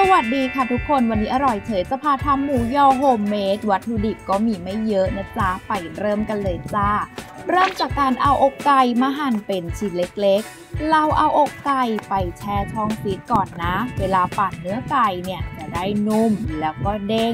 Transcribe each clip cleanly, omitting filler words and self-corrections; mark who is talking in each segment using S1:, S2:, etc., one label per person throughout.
S1: วัสดีค่ะทุกคนวันนี้อร่อยเฉยจะพาทำหมูยอโฮมเมดวัตถุดิบก็มีไม่เยอะนะจ๊ะไปเริ่มกันเลยจ้าเริ่มจากการเอาอกไก่มาหั่นเป็นชิ้นเล็กๆเราเอาอกไก่ไปแช่ช่องฟรีซก่อนนะเวลาปั่นเนื้อไก่เนี่ยจะได้นุ่มแล้วก็เด้ง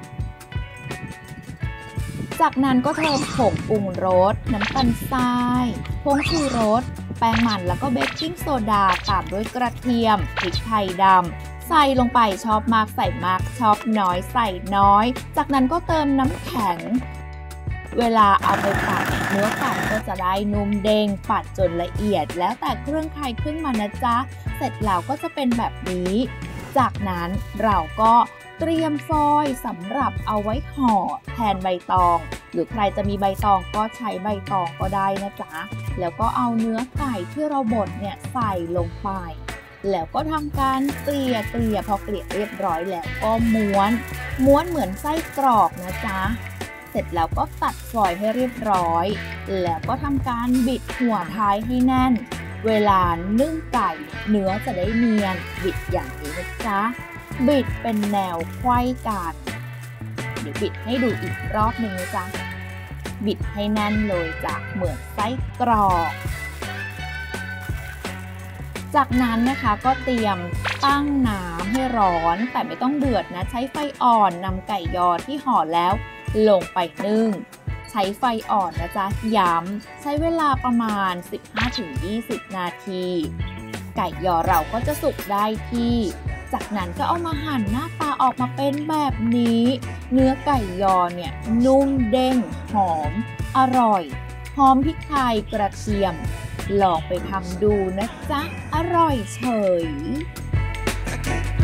S1: จากนั้นก็เติมผงปรุงรสน้ำตาลทรายผงชูรสแป้งมันแล้วก็เบกกิ้งโซดาตามด้วยกระเทียมพริกไทยดำใส่ลงไปชอบมากใส่มากชอบน้อยใส่น้อยจากนั้นก็เติมน้ำแข็งเวลาเอาไปปั่นเนื้อไก่ก็จะได้นุ่มเด้งปั่นจนละเอียดแล้วแต่เครื่องใครเครื่องมันนะจ๊ะเสร็จแล้วก็จะเป็นแบบนี้จากนั้นเราก็เตรียมฟอยล์สำหรับเอาไว้ห่อแทนใบตองหรือใครจะมีใบตองก็ใช้ใบตองก็ได้นะจ๊ะแล้วก็เอาเนื้อไก่ที่เราบดเนี่ยใส่ลงไปแล้วก็ทำการเกลี่ยพอเกลี่ยเรียบร้อยแล้วก็ม้วนเหมือนไส้กรอกนะจ๊ะเสร็จแล้วก็ตัดฟอยล์ให้เรียบร้อยแล้วก็ทำการบิดหัวท้ายให้แน่นเวลานึ่งไก่เนื้อจะได้เนียนบิดอย่างนี้นะจ๊ะบิดเป็นแนวไขว้กันเดี๋ยวบิดให้ดูอีกรอบหนึ่งนะจ๊ะบิดให้แน่นเลยจ้ะเหมือนไส้กรอกจากนั้นนะคะก็เตรียมตั้งน้ำให้ร้อนแต่ไม่ต้องเดือดนะใช้ไฟอ่อนนำไก่ยอที่ห่อแล้วลงไปนึ่งใช้ไฟอ่อนนะจ๊ะย้ำใช้เวลาประมาณ 15-20 นาทีไก่ยอเราก็จะสุกได้ที่จากนั้นก็เอามาหั่นหน้าตาออกมาเป็นแบบนี้เนื้อไก่ยอเนี่ยนุ่มเด้งหอมอร่อยหอมพริกไทยกระเทียมลองไปทำดูนะจ๊ะอร่อยเฉย